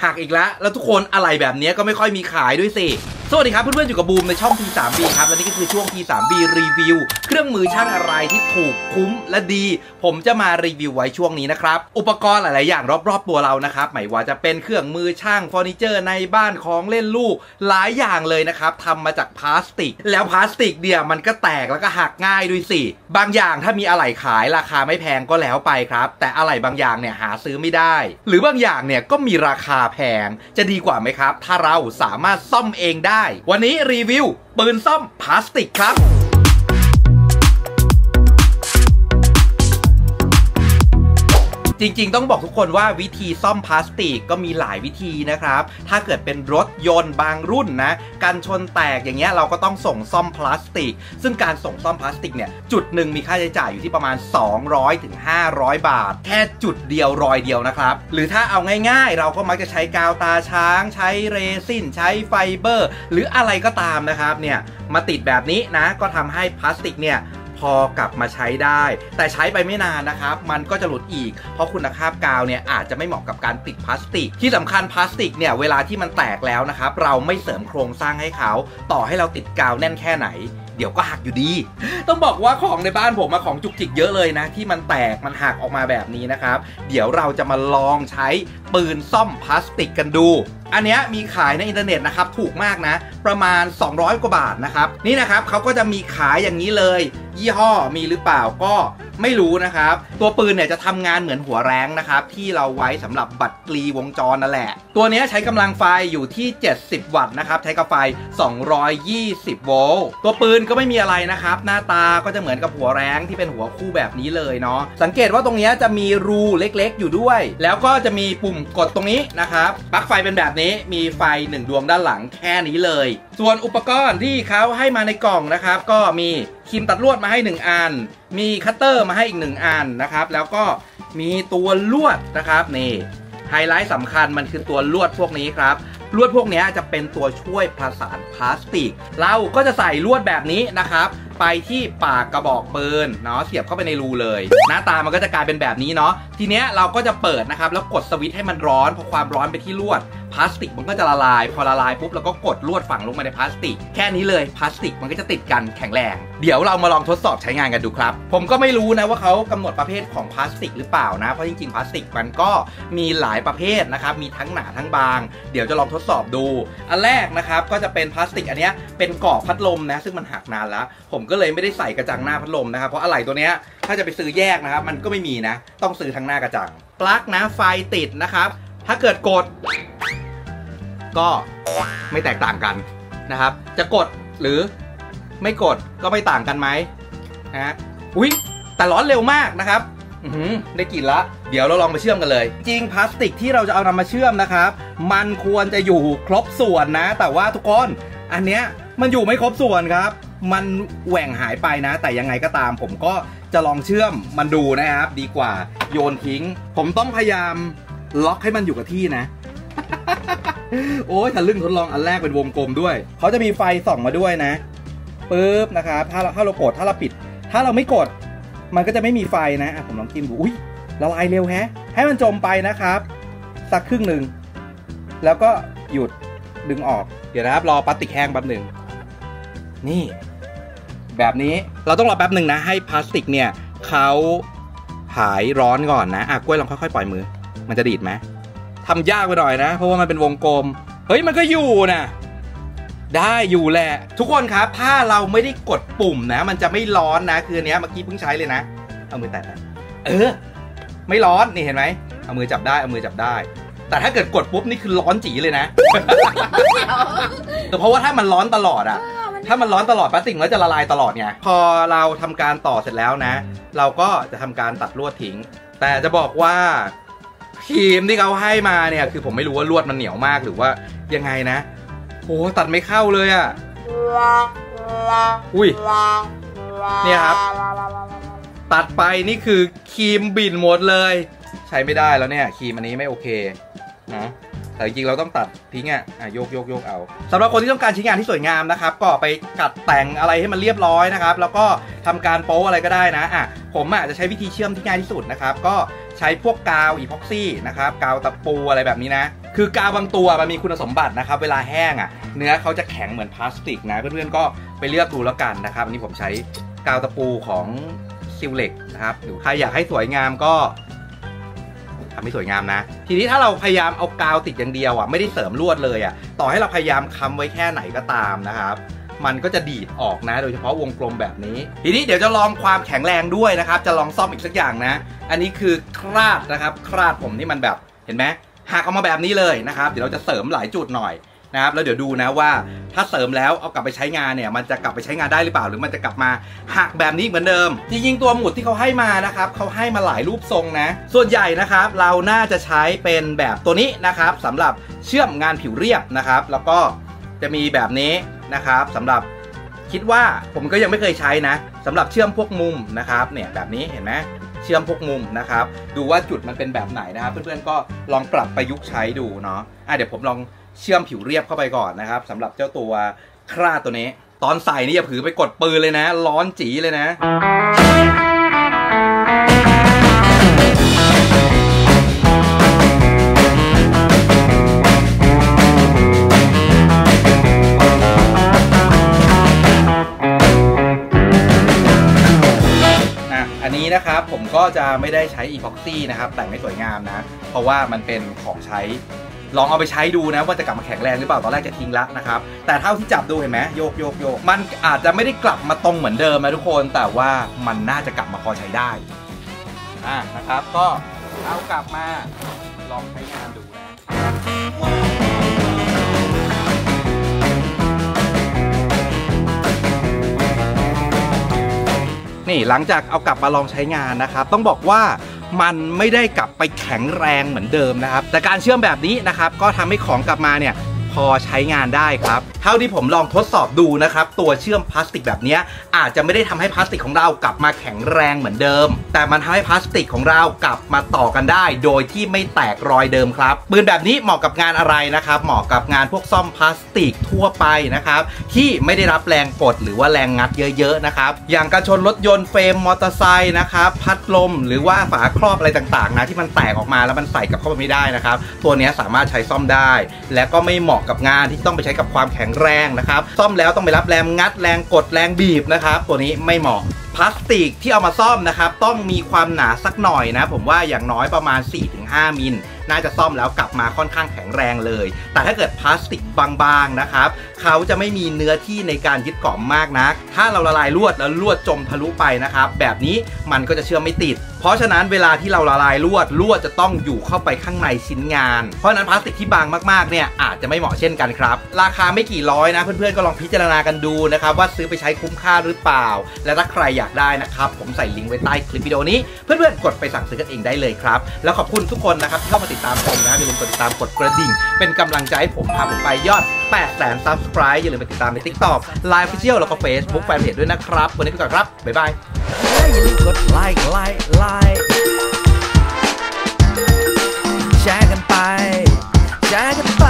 หักอีกแล้วทุกคนอะไรแบบนี้ก็ไม่ค่อยมีขายด้วยสิสวัสดีครับเพื่อนๆอยู่กับบูมในช่อง T3B ครับและนี่ก็คือช่วง T3B รีวิวเครื่องมือช่างอะไรที่ถูกคุ้มและดีผมจะมารีวิวไว้ช่วงนี้นะครับอุปกรณ์หลายๆอย่างรอบๆตัวเรานะครับไม่ว่าจะเป็นเครื่องมือช่างเฟอร์นิเจอร์ในบ้านของเล่นลูกหลายอย่างเลยนะครับทำมาจากพลาสติกแล้วพลาสติกเนี่ยมันก็แตกแล้วก็หักง่ายด้วยสิบางอย่างถ้ามีอะไหล่ขายราคาไม่แพงก็แล้วไปครับแต่อะไหล่บางอย่างเนี่ยหาซื้อไม่ได้หรือบางอย่างเนี่ยก็มีราคาแพงจะดีกว่าไหมครับถ้าเราสามารถซ่อมเองได้วันนี้รีวิวปืนซ่อมพลาสติกครับจริงๆต้องบอกทุกคนว่าวิธีซ่อมพลาสติกก็มีหลายวิธีนะครับถ้าเกิดเป็นรถยนต์บางรุ่นนะกันชนแตกอย่างเงี้ยเราก็ต้องส่งซ่อมพลาสติกซึ่งการส่งซ่อมพลาสติกเนี่ยจุดหนึ่งมีค่าใช้จ่ายอยู่ที่ประมาณ200 ถึง 500 บาทแค่จุดเดียวรอยเดียวนะครับหรือถ้าเอาง่ายๆเราก็มักจะใช้กาวตาช้างใช้เรซินใช้ไฟเบอร์หรืออะไรก็ตามนะครับเนี่ยมาติดแบบนี้นะก็ทำให้พลาสติกเนี่ยพอกลับมาใช้ได้แต่ใช้ไปไม่นานนะครับมันก็จะหลุดอีกเพราะคุณภาพกาวเนี่ยอาจจะไม่เหมาะกับการติดพลาสติกที่สำคัญพลาสติกเนี่ยเวลาที่มันแตกแล้วนะครับเราไม่เสริมโครงสร้างให้เขาต่อให้เราติดกาวแน่นแค่ไหนเดี๋ยวก็หักอยู่ดีต้องบอกว่าของในบ้านผมมาของจุกจิกเยอะเลยนะที่มันแตกมันหักออกมาแบบนี้นะครับเดี๋ยวเราจะมาลองใช้ปืนซ่อมพลาสติกกันดูอันนี้มีขายในอินเทอร์เน็ตนะครับถูกมากนะประมาณ200 กว่าบาทนะครับนี่นะครับเขาก็จะมีขายอย่างนี้เลยยี่ห้อมีหรือเปล่าก็ไม่รู้นะครับตัวปืนเนี่ยจะทำงานเหมือนหัวแรงนะครับที่เราไว้สำหรับบัตรกลีวงจรนั่นแหละตัวนี้ใช้กำลังไฟอยู่ที่70 วัตต์นะครับใช้กำลังไฟ220 โวลต์ตัวปืนก็ไม่มีอะไรนะครับหน้าตาก็จะเหมือนกับหัวแรงที่เป็นหัวคู่แบบนี้เลยเนาะสังเกตว่าตรงนี้จะมีรูเล็กๆอยู่ด้วยแล้วก็จะมีปุ่มกดตรงนี้นะครับปลั๊กไฟเป็นแบบนี้มีไฟ1 ดวงด้านหลังแค่นี้เลยส่วนอุปกรณ์ที่เขาให้มาในกล่องนะครับก็มีครีมตัดลวดมาให้1 อันมีคัตเตอร์มาให้อีก1 อันนะครับแล้วก็มีตัวลวดนะครับนี่ไฮไลท์สำคัญมันคือตัวลวดพวกนี้ครับลวดพวกนี้จะเป็นตัวช่วยประสานพลาสติกเราก็จะใส่ลวดแบบนี้นะครับไปที่ปากกระบอกปืนเนาะเสียบเข้าไปในรูเลยหน้าตามันก็จะกลายเป็นแบบนี้เนาะทีเนี้ยเราก็จะเปิดนะครับแล้วกดสวิตช์ให้มันร้อนพอความร้อนไปที่ลวดพลาสติกมันก็จะละลายพอละลายปุ๊บเราก็กดลวดฝังลงไปในพลาสติกแค่นี้เลยพลาสติกมันก็จะติดกันแข็งแรงเดี๋ยวเรามาลองทดสอบใช้งานกันดูครับผมก็ไม่รู้นะว่าเขากำหนดประเภทของพลาสติกหรือเปล่านะเพราะจริงๆพลาสติกมันก็มีหลายประเภทนะครับมีทั้งหนาทั้งบางเดี๋ยวจะลองทดสอบดูอันแรกนะครับก็จะเป็นพลาสติกอันนี้เป็นกรอบพัดลมนะซึ่งมันหักนานแล้วผมก็เลยไม่ได้ใส่กระจังหน้าพัดลมนะครับเพราะอะไหล่ตัวเนี้ยถ้าจะไปซื้อแยกนะครับมันก็ไม่มีนะต้องซื้อทั้งหน้ากระจังปลั๊กนะไฟติดนะครับถ้าเกิดกดก็ไม่แตกต่างกันนะครับจะกดหรือไม่กดก็ไม่ต่างกันไหมนะอุ๊ยแต่ร้อนเร็วมากนะครับได้กลิ่นละเดี๋ยวเราลองมาเชื่อมกันเลยจริงพลาสติกที่เราจะเอานำมาเชื่อมนะครับมันควรจะอยู่ครบส่วนนะแต่ว่าทุกคนอันเนี้ยมันอยู่ไม่ครบส่วนครับมันแหว่งหายไปนะแต่ยังไงก็ตามผมก็จะลองเชื่อมมันดูนะครับดีกว่าโยนทิ้งผมต้องพยายามล็อกให้มันอยู่กับที่นะ โอ้ยทะลึ่งทดลองอันแรกเป็นวงกลมด้วยเขาจะมีไฟส่องมาด้วยนะปึ๊บนะครับถ้าเรากดถ้าเราปิดถ้าเราไม่กดมันก็จะไม่มีไฟนะผมลองจิ้มดูอุ้ยละลายเร็วแฮะให้มันจมไปนะครับสักครึ่งหนึ่งแล้วก็หยุดดึงออกเดี๋ยวนะครับรอพลาสติกแห้งแป๊บหนึ่งนี่แบบนี้เราต้องรอแป๊บหนึ่งนะให้พลาสติกเนี่ยเขาหายร้อนก่อนนะกล้วยลองค่อยๆปล่อยมือมันจะดีดไหมทำยากไปหน่อยนะเพราะว่ามันเป็นวงกลมเฮ้ยมันก็อยู่นะได้อยู่แหละทุกคนครับถ้าเราไม่ได้กดปุ่มนะมันจะไม่ร้อนนะคืออันเนี้ยเมื่อกี้เพิ่งใช้เลยนะเอามือแตะไม่ร้อนนี่เห็นไหมเอามือจับได้เอามือจับได้แต่ถ้าเกิดกดปุ๊บนี่คือร้อนจี๋เลยนะเพราะว่าถ้ามันร้อนตลอดอะถ้ามันร้อนตลอดพลาสติกมันจะละลายตลอดไงพอเราทำการต่อเสร็จแล้วนะเราก็จะทำการตัดลวดทิ้งแต่จะบอกว่าครีมที่เขาให้มาเนี่ยคือผมไม่รู้ว่าลวดมันเหนียวมากหรือว่ายังไงนะโอ้ตัดไม่เข้าเลยอะอุ้ยเนี่ยครับตัดไปนี่คือครีมบิ่นหมดเลยใช้ไม่ได้แล้วเนี่ยครีมอันนี้ไม่โอเคนะแต่จริงๆเราต้องตัดทิ้งโยกเอาสำหรับคนที่ต้องการชิ้นงานที่สวยงามนะครับก็ไปกัดแต่งอะไรให้มันเรียบร้อยนะครับแล้วก็ทำการโป๊อะไรก็ได้นะผมจะใช้วิธีเชื่อมที่ง่ายที่สุดนะครับก็ใช้พวกกาวอีพ็อกซี่นะครับกาวตะปูอะไรแบบนี้นะคือกาวบางตัวมันมีคุณสมบัตินะครับเวลาแห้งอ่ะเนื้อเขาจะแข็งเหมือนพลาสติกนะเพื่อนๆก็ไปเลือกดูแล้วกันนะครับอันนี้ผมใช้กาวตะปูของซิลเล็กนะครับหรือใครอยากให้สวยงามก็ทำให้สวยงามนะทีนี้ถ้าเราพยายามเอากาวติดอย่างเดียวอ่ะไม่ได้เสริมลวดเลยอ่ะต่อให้เราพยายามค้ำไว้แค่ไหนก็ตามนะครับมันก็จะดีดออกนะโดยเฉพาะวงกลมแบบนี้ทีนี้เดี๋ยวจะลองความแข็งแรงด้วยนะครับจะลองซ่อมอีกสักอย่างนะอันนี้คือคราดนะครับคราดผมที่มันแบบเห็นไหมหักออกมาแบบนี้เลยนะครับเดี๋ยวเราจะเสริมหลายจุดหน่อยนะครับแล้วเดี๋ยวดูนะว่าถ้าเสริมแล้วเอากลับไปใช้งานเนี่ยมันจะกลับไปใช้งานได้หรือเปล่าหรือมันจะกลับมาหักแบบนี้เหมือนเดิมจริงๆตัวหมุดที่เขาให้มานะครับเขาให้มาหลายรูปทรงนะส่วนใหญ่นะครับเราน่าจะใช้เป็นแบบตัวนี้นะครับสำหรับเชื่อมงานผิวเรียบนะครับแล้วก็จะมีแบบนี้นะครับสำหรับคิดว่าผมก็ยังไม่เคยใช้นะสำหรับเชื่อมพวกมุมนะครับเนี่ยแบบนี้เห็นไหมเชื่อมพวกมุมนะครับดูว่าจุดมันเป็นแบบไหนนะครับเพื่อนๆก็ลองปรับประยุกต์ใช้ดูเนาะเดี๋ยวผมลองเชื่อมผิวเรียบเข้าไปก่อนนะครับสำหรับเจ้าตัวคราดตัวนี้ตอนใส่นี่อย่าผือไปกดปืนเลยนะร้อนจี๋เลยนะอันนี้นะครับผมก็จะไม่ได้ใช้อีพ็อกซี่นะครับแต่งให้สวยงามนะเพราะว่ามันเป็นของใช้ลองเอาไปใช้ดูนะว่าจะกลับมาแข็งแรงหรือเปล่าตอนแรกจะทิ้งละนะครับแต่เท่าที่จับดูเห็นไหมโยกมันอาจจะไม่ได้กลับมาตรงเหมือนเดิมนะทุกคนแต่ว่ามันน่าจะกลับมาพอใช้ได้นะครับก็เอากลับมาลองใช้งานดูนะนี่หลังจากเอากลับมาลองใช้งานนะครับต้องบอกว่ามันไม่ได้กลับไปแข็งแรงเหมือนเดิมนะครับแต่การเชื่อมแบบนี้นะครับก็ทำให้ของกลับมาเนี่ยพอใช้งานได้ครับเท่าที่ผมลองทดสอบดูนะครับตัวเชื่อมพลาสติกแบบนี้อาจจะไม่ได้ทำให้พลาสติกของเรากลับมาแข็งแรงเหมือนเดิมแต่มันทำให้พลาสติกของเรากลับมาต่อกันได้โดยที่ไม่แตกรอยเดิมครับปืนแบบนี้เหมาะกับงานอะไรนะครับเหมาะกับงานพวกซ่อมพลาสติกทั่วไปนะครับที่ไม่ได้รับแรงกดหรือว่าแรงงัดเยอะๆนะครับอย่างการชนรถยนต์เฟรมมอเตอร์ไซค์นะครับพัดลมหรือว่าฝาครอบอะไรต่างๆนะที่มันแตกออกมาแล้วมันใส่กับเข้าไปไม่ได้นะครับตัวนี้สามารถใช้ซ่อมได้และก็ไม่เหมาะกับงานที่ต้องไปใช้กับความแข็งแรงนะครับซ่อมแล้วต้องไปรับแรงงัดแรงกดแรงบีบนะครับตัวนี้ไม่เหมาะพลาสติกที่เอามาซ่อมนะครับต้องมีความหนาสักหน่อยนะผมว่าอย่างน้อยประมาณ 4-5 มิลน่าจะซ่อมแล้วกลับมาค่อนข้างแข็งแรงเลยแต่ถ้าเกิดพลาสติกบางๆนะครับเขาจะไม่มีเนื้อที่ในการยึดเกาะมากนักถ้าเราละลายลวดแล้วลวดจมทะลุไปนะครับแบบนี้มันก็จะเชื่อมไม่ติดเพราะฉะนั้นเวลาที่เราละลายลวดจะต้องอยู่เข้าไปข้างในชิ้นงานเพราะฉะนั้นพลาสติกที่บางมากๆเนี่ยอาจจะไม่เหมาะเช่นกันครับราคาไม่กี่ร้อยนะเพื่อนๆก็ลองพิจารณากันดูนะครับว่าซื้อไปใช้คุ้มค่าหรือเปล่าและถ้าใครอยากได้นะครับผมใส่ลิงก์ไว้ใต้คลิปวิดีโอนี้เพื่อนๆกดไปสั่งซื้อกันเองได้เลยครับแล้วขอบคุณทุกคนนะครับที่เข้ามาติดตามชมนะอย่าลืมกดติดตามกดกระดิ่งเป็นกำลังใจให้ผมพาผมไปยอด 800,000 Subscribe อย่าลืมไปติดตามใน TikTok Line Official แล้วก็ Facebook Fanpage ด้วยนะครับวันนี้ไปก่อนครับบ๊ายบายอย่าลืมกดไลค์แชร์กันไป